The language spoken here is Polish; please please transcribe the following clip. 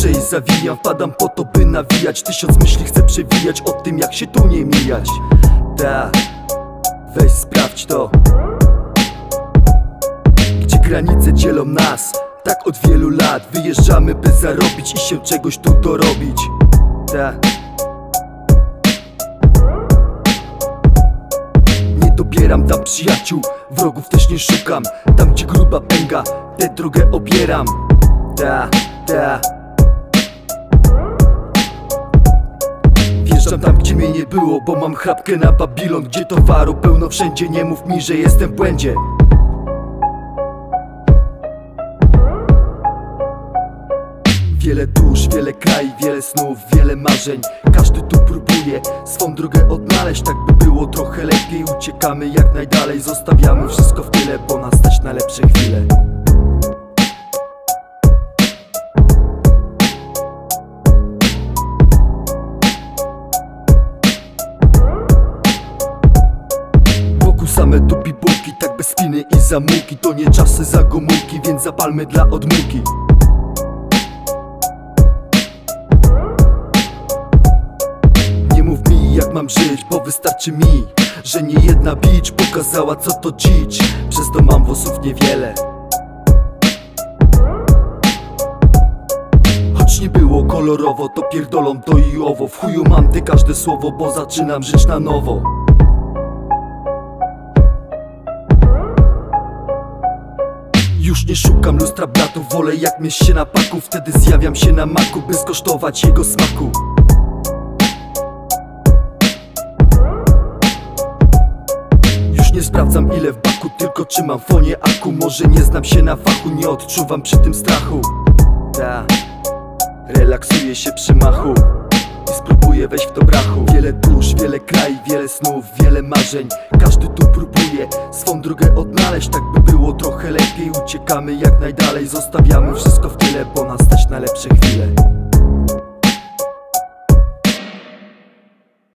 Wiążę i zawijam, wpadam po to, by nawijać. Tysiąc myśli chcę przewijać o tym, jak się tu nie mijać. Ta, weź sprawdź to. Gdzie granice dzielą nas, tak od wielu lat. Wyjeżdżamy, by zarobić i się czegoś tu dorobić. Ta. Nie dobieram tam przyjaciół, wrogów też nie szukam. Tam gdzie gruba pęga, tę drogę obieram. Ta, ta. Wjeżdżam tam, gdzie mnie nie było, bo mam chrapkę na Babilon. Gdzie towaru pełno wszędzie, nie mów mi, że jestem w błędzie. Wiele dusz, wiele kraj, wiele snów, wiele marzeń. Każdy tu próbuje swą drogę odnaleźć. Tak by było trochę lepiej. Uciekamy jak najdalej, zostawiamy wszystko w tyle, bo nas stać na lepsze chwile. Wokół same tu bibułki, tak bez spiny i zamułki. To nie czasy za gomułki, więc zapalmy dla odmułki. Jak mam żyć, bo wystarczy mi, że nie jedna bicz pokazała, co to dzicz. Przez to mam włosów niewiele, choć nie było kolorowo, to pierdolą to i owo. W chuju mam te każde słowo, bo zaczynam żyć na nowo. Już nie szukam lustra blatów, wolę jak mieć się na paku. Wtedy zjawiam się na maku, by skosztować jego smaku. Nie sprawdzam ile w baku, tylko czy mam fonie aku. Może nie znam się na fachu, nie odczuwam przy tym strachu. Ta, relaksuję się przy machu i spróbuję wejść w to brachu. Wiele dusz, wiele kraj, wiele snów, wiele marzeń. Każdy tu próbuje swą drogę odnaleźć. Tak by było trochę lepiej. Uciekamy jak najdalej, zostawiamy wszystko w tyle, bo nas stać na lepsze chwile.